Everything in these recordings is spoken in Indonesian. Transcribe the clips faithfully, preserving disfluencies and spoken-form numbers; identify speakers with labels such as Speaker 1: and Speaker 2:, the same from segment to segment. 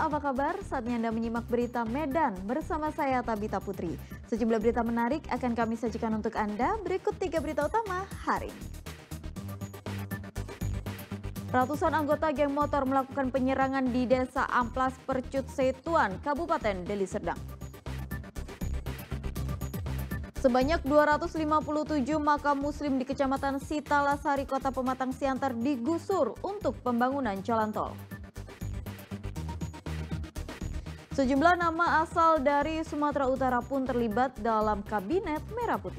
Speaker 1: Pemirsa, apa kabar? Saatnya Anda menyimak berita Medan bersama saya Tabita Putri. Sejumlah berita menarik akan kami sajikan untuk Anda. Berikut tiga berita utama hari ini. Ratusan anggota geng motor melakukan penyerangan di Desa Amplas Percut Setuan, Kabupaten Deli Serdang. Sebanyak dua ratus lima puluh tujuh makam muslim di Kecamatan Sitalasari, Kota Pematang Siantar digusur untuk pembangunan jalan tol. Sejumlah nama asal dari Sumatera Utara pun terlibat dalam Kabinet Merah Putih.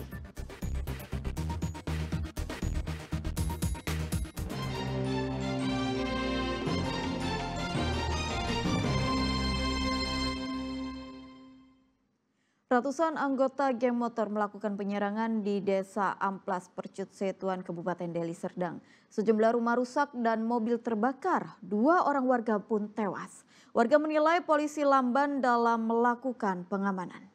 Speaker 1: Ratusan anggota geng motor melakukan penyerangan di Desa Amplas Percut Setuan, Kabupaten Deli Serdang. Sejumlah rumah rusak dan mobil terbakar, dua orang warga pun tewas. Warga menilai polisi lamban dalam melakukan pengamanan.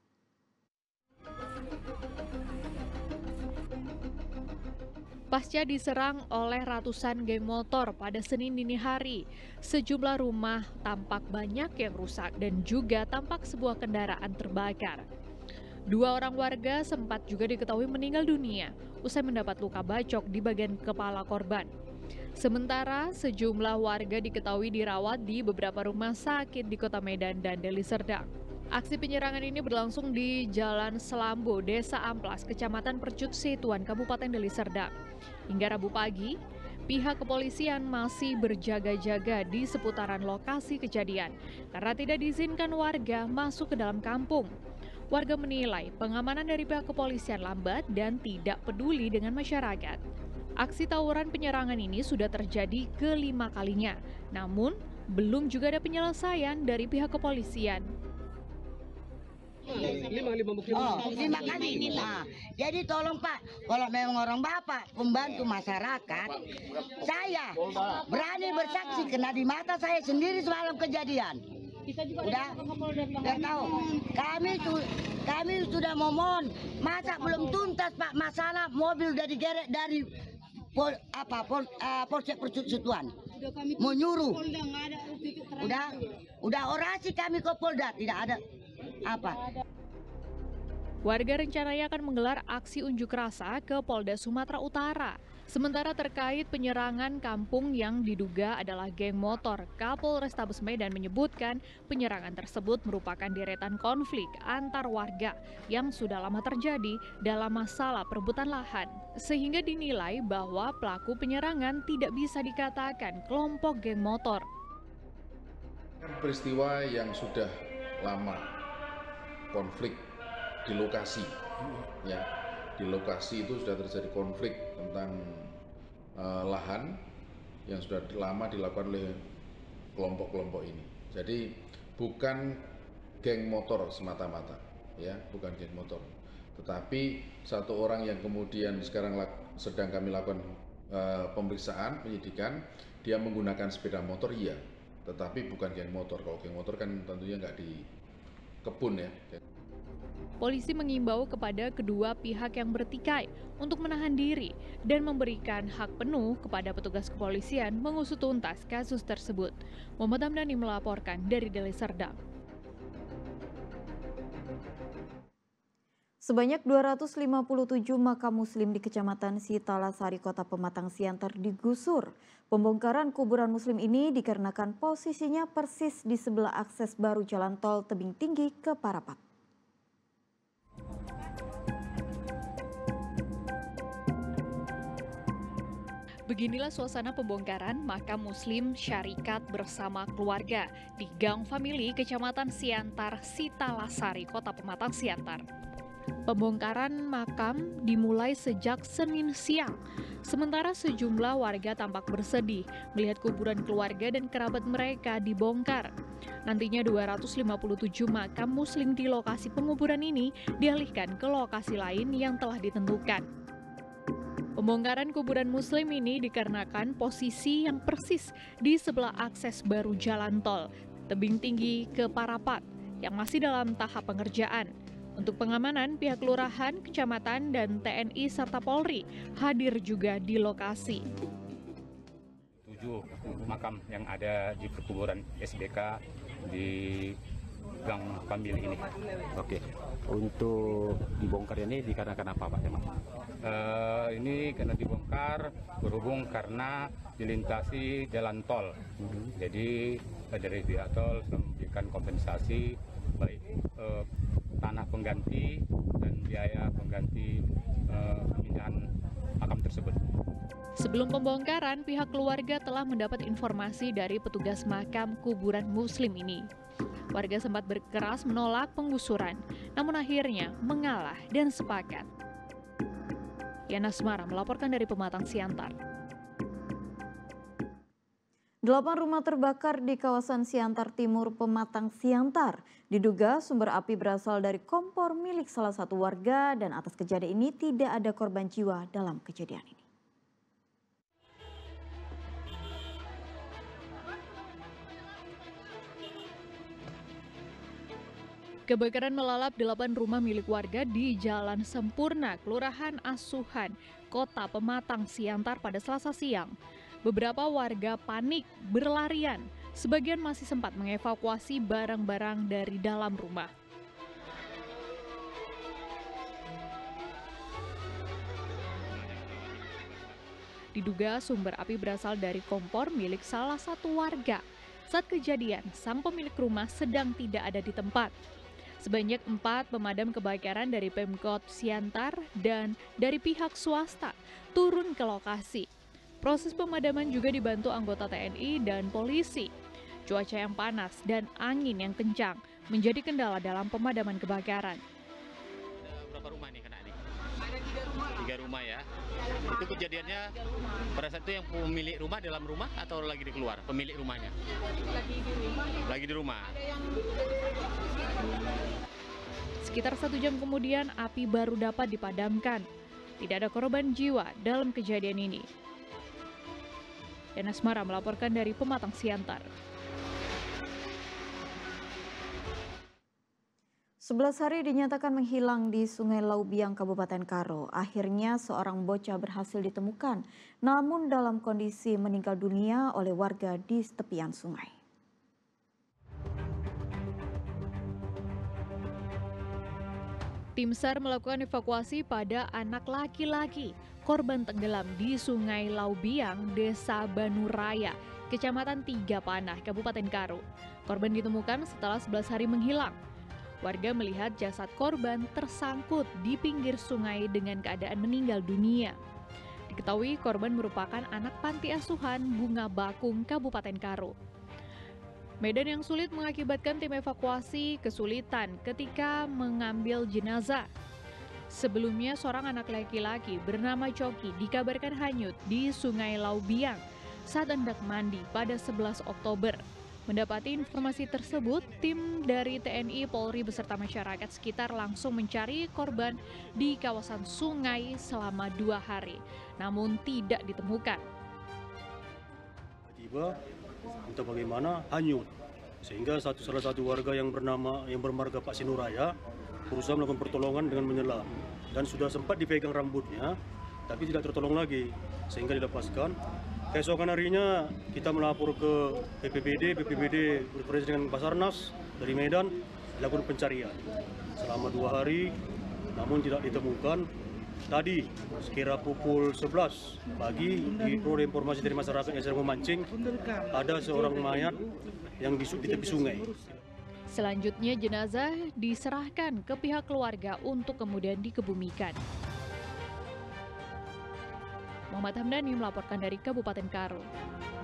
Speaker 2: Pasca diserang oleh ratusan geng motor pada Senin dini hari, sejumlah rumah tampak banyak yang rusak dan juga tampak sebuah kendaraan terbakar. Dua orang warga sempat juga diketahui meninggal dunia usai mendapat luka bacok di bagian kepala korban. Sementara sejumlah warga diketahui dirawat di beberapa rumah sakit di Kota Medan dan Deli Serdang. Aksi penyerangan ini berlangsung di Jalan Selambo, Desa Amplas, Kecamatan Percut Setuan, Kabupaten Deli Serdang. Hingga Rabu pagi, pihak kepolisian masih berjaga-jaga di seputaran lokasi kejadian karena tidak diizinkan warga masuk ke dalam kampung. Warga menilai pengamanan dari pihak kepolisian lambat dan tidak peduli dengan masyarakat. Aksi tawuran penyerangan ini sudah terjadi kelima kalinya, namun belum juga ada penyelesaian dari pihak kepolisian.
Speaker 3: Lima, lima, lima. Oh, lima kali. Nah, jadi tolong Pak, kalau memang orang Bapak pembantu masyarakat, saya berani bersaksi kena di mata saya sendiri semalam kejadian. Udah, udah tahu. Kami tuh, kami sudah mohon, masa belum tuntas Pak masalah mobil udah digerek dari pol, apa pol, uh, Polsek Percut Setuan. Mau nyuruh. Udah, udah orasi kami ke Polda, tidak ada. Apa?
Speaker 2: Warga rencananya akan menggelar aksi unjuk rasa ke Polda Sumatera Utara. Sementara terkait penyerangan kampung yang diduga adalah geng motor, Kapolrestabes Medan menyebutkan penyerangan tersebut merupakan deretan konflik antar warga yang sudah lama terjadi dalam masalah perebutan lahan. Sehingga dinilai bahwa pelaku penyerangan tidak bisa dikatakan kelompok geng motor.
Speaker 4: Peristiwa yang sudah lama konflik di lokasi, ya di lokasi itu sudah terjadi konflik tentang uh, lahan yang sudah lama dilakukan oleh kelompok-kelompok ini. Jadi bukan geng motor semata-mata, ya bukan geng motor, tetapi satu orang yang kemudian sekarang sedang kami lakukan uh, pemeriksaan penyidikan, dia menggunakan sepeda motor, iya, tetapi bukan geng motor. Kalau geng motor kan tentunya nggak di kebun ya.
Speaker 2: Polisi mengimbau kepada kedua pihak yang bertikai untuk menahan diri dan memberikan hak penuh kepada petugas kepolisian mengusut tuntas kasus tersebut. Muhammad Hamdani melaporkan dari Deli Serdang.
Speaker 1: Sebanyak dua ratus lima puluh tujuh makam muslim di Kecamatan Sitalasari, Kota Pematang Siantar digusur. Pembongkaran kuburan muslim ini dikarenakan posisinya persis di sebelah akses baru jalan tol Tebing Tinggi ke Parapat.
Speaker 2: Beginilah suasana pembongkaran makam muslim Syarikat bersama keluarga di Gang Famili, Kecamatan Siantar, Sitalasari, Kota Pematang Siantar. Pembongkaran makam dimulai sejak Senin siang. Sementara sejumlah warga tampak bersedih melihat kuburan keluarga dan kerabat mereka dibongkar. Nantinya dua ratus lima puluh tujuh makam muslim di lokasi penguburan ini dialihkan ke lokasi lain yang telah ditentukan. Pembongkaran kuburan muslim ini dikarenakan posisi yang persis di sebelah akses baru jalan tol Tebing Tinggi ke Parapat yang masih dalam tahap pengerjaan. Untuk pengamanan, pihak kelurahan, kecamatan, dan T N I serta Polri hadir juga di lokasi.
Speaker 5: tujuh makam yang ada di perkuburan S B K di Gang Pamili ini.
Speaker 6: Oke, untuk dibongkar ini dikarenakan apa Pak Teman?
Speaker 5: Uh, ini karena dibongkar berhubung karena dilintasi jalan tol. Mm-hmm. Jadi uh, dari pihak tol memberikan kompensasi baik uh, tanah pengganti dan biaya pengganti uh, pemindahan makam tersebut.
Speaker 2: Sebelum pembongkaran, pihak keluarga telah mendapat informasi dari petugas makam kuburan Muslim ini. Warga sempat berkeras menolak penggusuran, namun akhirnya mengalah dan sepakat. Yana Asmara melaporkan dari Pematang Siantar.
Speaker 1: Delapan rumah terbakar di kawasan Siantar Timur, Pematang Siantar. Diduga sumber api berasal dari kompor milik salah satu warga dan atas kejadian ini tidak ada korban jiwa dalam kejadian ini.
Speaker 2: Kebakaran melalap delapan rumah milik warga di Jalan Sempurna, Kelurahan Asuhan, Kota Pematang Siantar pada Selasa siang. Beberapa warga panik berlarian, sebagian masih sempat mengevakuasi barang-barang dari dalam rumah. Diduga sumber api berasal dari kompor milik salah satu warga. Saat kejadian, sang pemilik rumah sedang tidak ada di tempat. Sebanyak empat pemadam kebakaran dari Pemkot Siantar dan dari pihak swasta turun ke lokasi. Proses pemadaman juga dibantu anggota T N I dan polisi. Cuaca yang panas dan angin yang kencang menjadi kendala dalam pemadaman kebakaran.
Speaker 7: Ada berapa rumah nih kena nih? Ada tiga rumah. Tiga rumah ya. Itu kejadiannya pada saat itu yang pemilik rumah dalam rumah atau lagi di keluar? Pemilik rumahnya? Lagi di rumah. Lagi di rumah.
Speaker 2: Sekitar satu jam kemudian api baru dapat dipadamkan. Tidak ada korban jiwa dalam kejadian ini. Yana Asmara melaporkan dari Pematang Siantar.
Speaker 1: sebelas hari dinyatakan menghilang di Sungai Laubiang, Kabupaten Karo. Akhirnya seorang bocah berhasil ditemukan, namun dalam kondisi meninggal dunia oleh warga di tepian sungai.
Speaker 2: Tim SAR melakukan evakuasi pada anak laki-laki korban tenggelam di Sungai Laubiang, Desa Banuraya, Kecamatan Tiga Panah, Kabupaten Karo. Korban ditemukan setelah sebelas hari menghilang. Warga melihat jasad korban tersangkut di pinggir sungai dengan keadaan meninggal dunia. Diketahui korban merupakan anak panti asuhan Bunga Bakung, Kabupaten Karo. Medan yang sulit mengakibatkan tim evakuasi kesulitan ketika mengambil jenazah. Sebelumnya seorang anak laki-laki bernama Coki dikabarkan hanyut di Sungai Laubiang saat hendak mandi pada sebelas Oktober. Mendapati informasi tersebut, tim dari T N I, Polri beserta masyarakat sekitar langsung mencari korban di kawasan sungai selama dua hari, namun tidak ditemukan.
Speaker 8: Tiba entah bagaimana hanyut, sehingga satu salah satu warga yang bernama yang bermarga Pak Sinuraya berusaha melakukan pertolongan dengan menyelam dan sudah sempat dipegang rambutnya tapi tidak tertolong lagi sehingga dilepaskan. Keesokan harinya kita melapor ke B P B D, B P B D berkoordinasi dengan Basarnas dari Medan dilakukan pencarian selama dua hari namun tidak ditemukan. Tadi sekira pukul sebelas pagi diperoleh informasi dari masyarakat yang sedang memancing ada seorang mayat yang di tepi sungai.
Speaker 2: Selanjutnya jenazah diserahkan ke pihak keluarga untuk kemudian dikebumikan. Muhammad Hamdani melaporkan dari Kabupaten Karo.